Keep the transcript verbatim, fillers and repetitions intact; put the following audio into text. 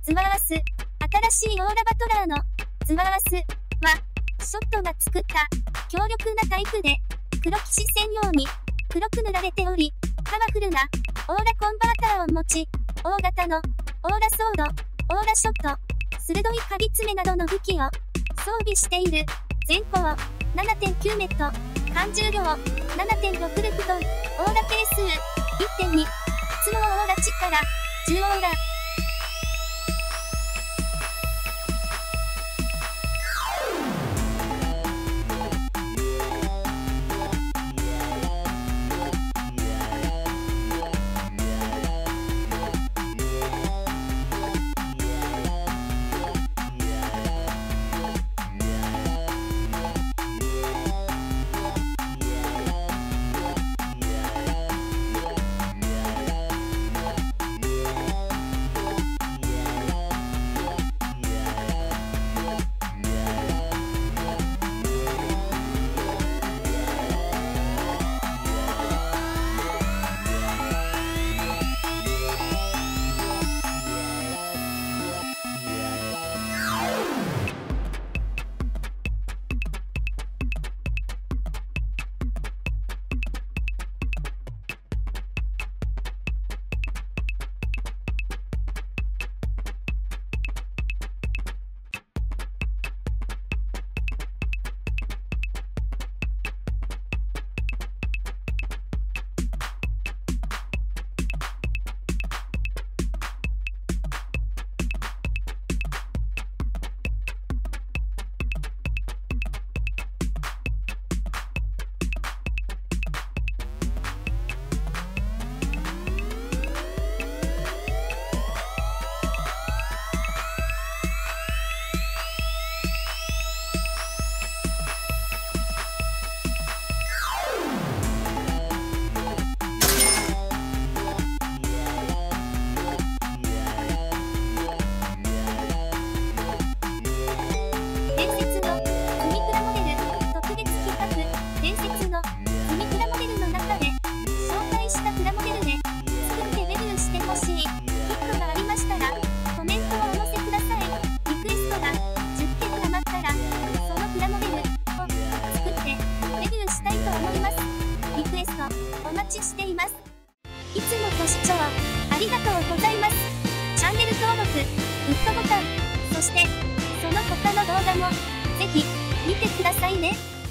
ズワース。新しいオーラバトラーのズワースは、ショットが作った強力なタイプで、黒騎士専用に黒く塗られており、パワフルなオーラコンバーターを持ち、大型のオーラソード、オーラショット、鋭い鍵爪などの武器を装備している。全高 ななてんきゅうメット、貫重量 ななてんろくろくトン、オーラ係数 いってんに、普通オーラ値からじゅうオーラ。お待ちしています。いつもご視聴ありがとうございます。チャンネル登録、グッドボタン、そしてその他の動画もぜひ見てくださいね。